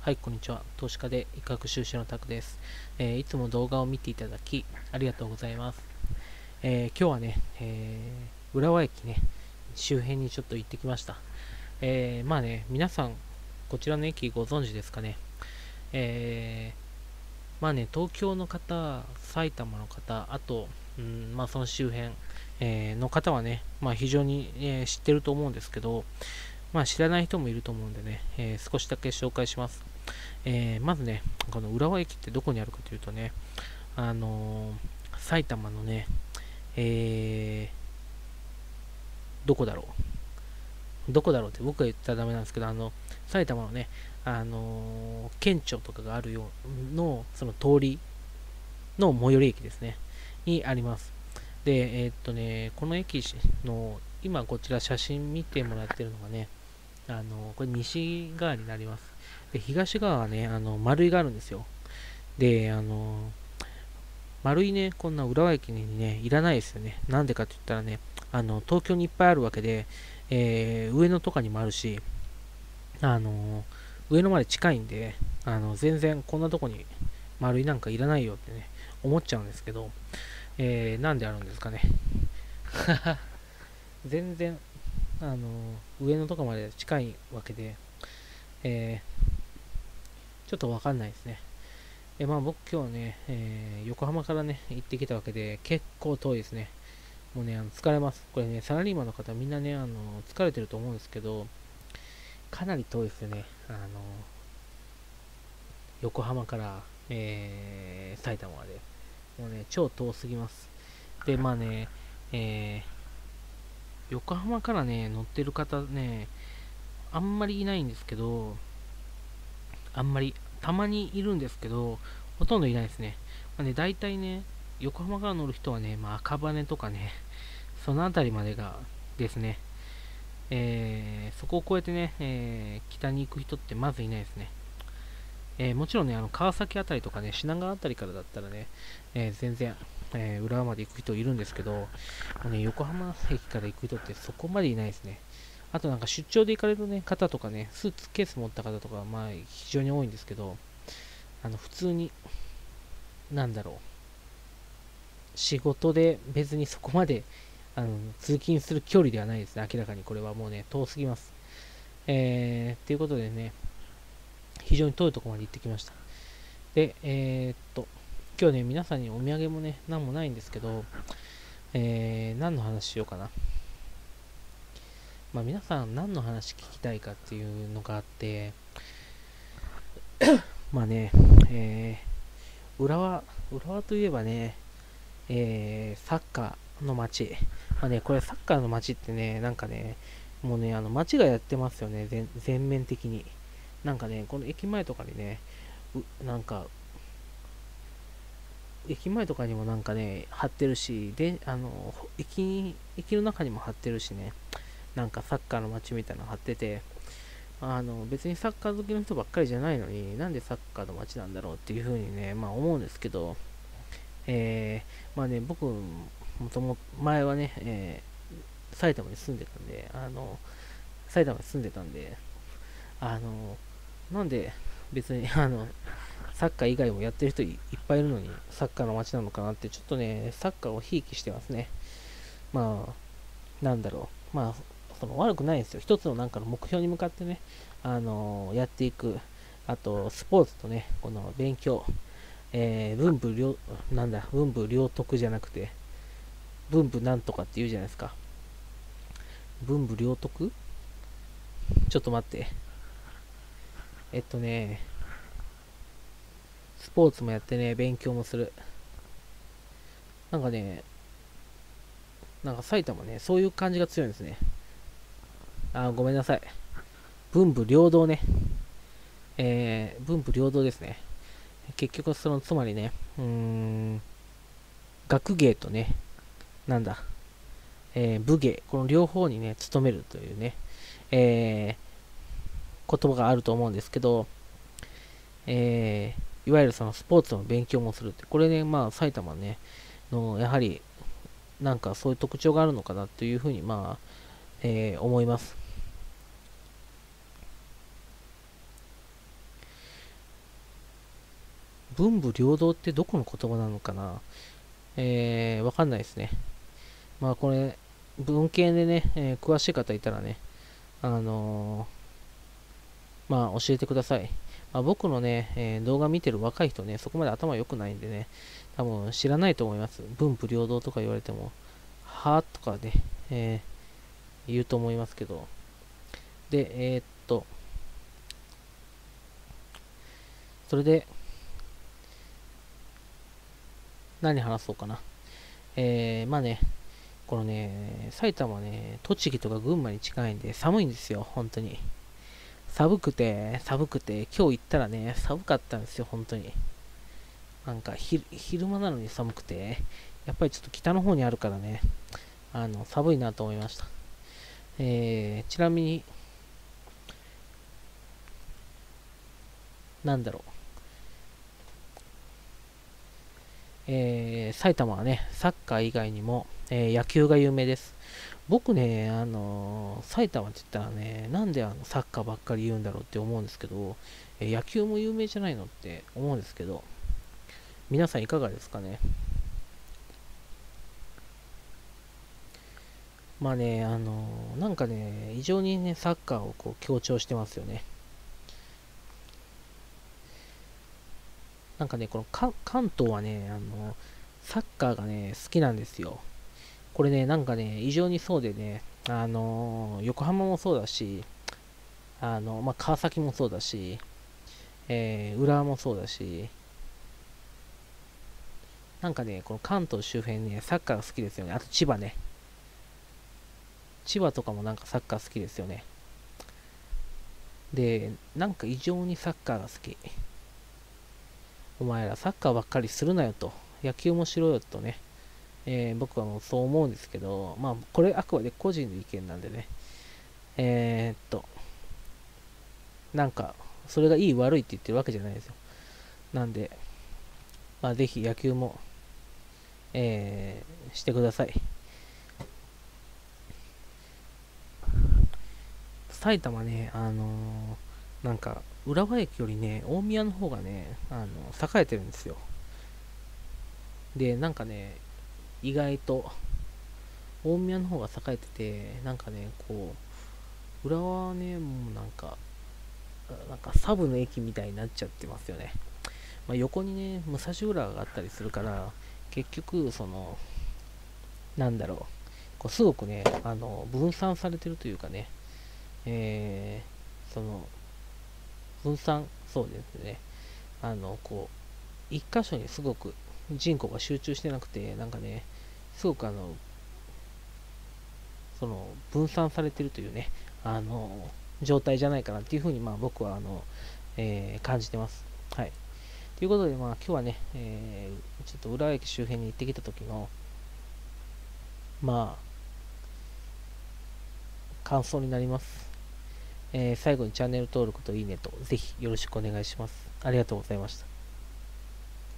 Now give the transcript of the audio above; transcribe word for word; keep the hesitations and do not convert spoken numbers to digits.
はい、こんにちは。投資家で医学修士のタクです。えーいつも動画を見ていただき、ありがとうございます。えー今日はね、えー浦和駅ね、周辺にちょっと行ってきました。えーまあね、皆さん、こちらの駅ご存知ですかね。えーまあね、東京の方、埼玉の方、あと、うん、まあその周辺、えーの方はね、まあ非常に、えー知ってると思うんですけど、まあ知らない人もいると思うんでね、えー少しだけ紹介します。えーまずね、この浦和駅ってどこにあるかというとね、あのー埼玉のね、えー、どこだろう。どこだろうって僕が言ったらダメなんですけど、あの、埼玉のね、あのー県庁とかがあるようの、その通りの最寄り駅ですね、にあります。で、えーっとね、この駅の、今こちら写真見てもらってるのがね、あのこれ西側になります。で、東側はね、あの、丸いがあるんですよ。で、あの丸いね、こんな浦和駅にね、いらないですよね。なんでかって言ったらね、あの、東京にいっぱいあるわけで、えー上野とかにもあるし、あの上野まで近いんで、あの、全然こんなとこに丸いなんかいらないよってね、思っちゃうんですけど、えーなんであるんですかね。全然、あの上野とかまで近いわけで、えーちょっとわかんないですね。えまあ僕今日ね、えー横浜からね、行ってきたわけで、結構遠いですね。もうね、あの疲れます。これね、サラリーマンの方みんなね、あの疲れてると思うんですけど、かなり遠いですよね。あの横浜から、えー埼玉まで。もうね、超遠すぎます。で、まあね、えー横浜からね、乗ってる方ね、あんまりいないんですけど、あんまり、たまにいるんですけど、ほとんどいないですね。まあね、大体ね、横浜から乗る人はね、まあ、赤羽とかね、その辺りまでがですね、えーそこを越えてね、えー北に行く人ってまずいないですね。えーもちろんね、あの川崎あたりとかね、品川あたりからだったらね、えー全然、えー浦和まで行く人いるんですけど、もうね、横浜駅から行く人ってそこまでいないですね。あとなんか出張で行かれる、ね、方とかね、スーツケース持った方とか、まあ非常に多いんですけど、あの普通に、なんだろう、仕事で別にそこまであの通勤する距離ではないですね。明らかにこれはもうね、遠すぎます。えー、ということでね、非常に遠いところまで行ってきました。で、えーっと、今日ね、皆さんにお土産もね、なんもないんですけど、えー、何の話しようかな。まあ、皆さん何の話聞きたいかっていうのがあって、まあね、えー、浦和、浦和といえばね、えー、サッカーの街。まあね、これサッカーの街ってね、なんかね、もうね、あの街がやってますよね、全全面的に。なんかね、この駅前とかにね、うなんか駅前とかにもなんかね、貼ってるし、で、あの、駅、駅の中にも貼ってるしね、なんかサッカーの街みたいなの貼ってて、あの、別にサッカー好きの人ばっかりじゃないのに、なんでサッカーの街なんだろうっていう風にね、まあ思うんですけど、えー、まあね、僕、もとも前はね、えー埼玉に住んでたんで、あの、埼玉に住んでたんで、あの、なんで別に、あの、サッカー以外もやってる人いっぱいいるのに、サッカーの街なのかなって、ちょっとね、サッカーをひいきしてますね。まあ、なんだろう。まあ、その悪くないんですよ。一つのなんかの目標に向かってね、あのーやっていく。あと、スポーツとね、この勉強。えー、文武両、なんだ、文武両得じゃなくて、文武なんとかって言うじゃないですか。文武両得ちょっと待って。えっとね、スポーツもやってね、勉強もする。なんかね、なんか埼玉ね、そういう感じが強いんですね。あー、ごめんなさい。文武両道ね。えー、文武両道ですね。結局、その、つまりね、うーん、学芸とね、なんだ、えー、武芸、この両方にね、努めるというね、えー、言葉があると思うんですけど、えー、いわゆるそのスポーツの勉強もするって、これね、まあ、埼玉ね、の、やはり、なんかそういう特徴があるのかなというふうに、まあ、えー思います。 文武両道ってどこの言葉なのかな。えー、わかんないですね。まあこれ、文系でね、えー詳しい方いたらね、あのーまあ教えてください。まあ、僕のね、えー動画見てる若い人ね、そこまで頭良くないんでね、多分知らないと思います。文武両道とか言われても、はぁとかね、えー言うと思いますけど。で、えーっと、それで、何話そうかな。えー、まあね、このね、埼玉はね、栃木とか群馬に近いんで寒いんですよ、本当に。寒くて、寒くて、今日行ったらね、寒かったんですよ、本当に。なんかひ、昼間なのに寒くて、やっぱりちょっと北の方にあるからね、あの、寒いなと思いました。えー、ちなみに、なんだろう。えー、埼玉はね、サッカー以外にも、えー野球が有名です。僕ね、あのー埼玉って言ったらね、なんであのサッカーばっかり言うんだろうって思うんですけど、えー野球も有名じゃないのって思うんですけど、皆さんいかがですかね。まあね、あのーなんかね、異常にね、サッカーをこう強調してますよね。なんかね、このか関東はね、あのサッカーがね、好きなんですよ。これね、なんかね、異常にそうでね、あのー横浜もそうだし、あの、まあ、川崎もそうだし、えー、浦和もそうだし、なんかね、この関東周辺ね、サッカーが好きですよね。あと千葉ね。千葉とかもなんかサッカー好きですよね。で、なんか異常にサッカーが好き。お前らサッカーばっかりするなよと。野球もしろよとね。えー僕はもうそう思うんですけど、まあ、これあくまで個人の意見なんでね。えーっと、なんか、それがいい悪いって言ってるわけじゃないですよ。なんで、まあ、ぜひ野球も、えーしてください。埼玉ね、あのーなんか、浦和駅よりね、大宮の方がね、あの、栄えてるんですよ。で、なんかね、意外と、大宮の方が栄えてて、なんかね、こう、浦和はね、もうなんか、なんかサブの駅みたいになっちゃってますよね。まあ、横にね、武蔵浦和があったりするから、結局、その、なんだろう、こうすごくね、あの、分散されてるというかね、えー、その、分散、そうですね、あの、こう、一箇所にすごく人口が集中してなくて、なんかね、すごくあの、その、分散されてるというね、あの、状態じゃないかなっていうふうに、まあ僕は、あの、えー感じてます。はい。ということで、まあ今日はね、えーちょっと浦和駅周辺に行ってきた時の、まあ、感想になります。えー最後にチャンネル登録といいねと、ぜひよろしくお願いします。ありがとうございました。